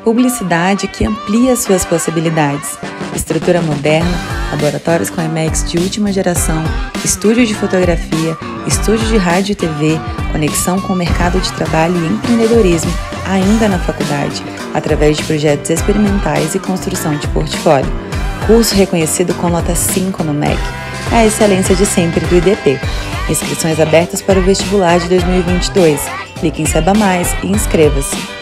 publicidade que amplia suas possibilidades. Estrutura moderna, laboratórios com IMAX de última geração, estúdio de fotografia, estúdio de rádio e TV, conexão com o mercado de trabalho e empreendedorismo ainda na faculdade, através de projetos experimentais e construção de portfólio. Curso reconhecido com nota 5 no MEC. É a excelência de sempre do IDP. Inscrições abertas para o vestibular de 2022. Clique em Saiba Mais e inscreva-se.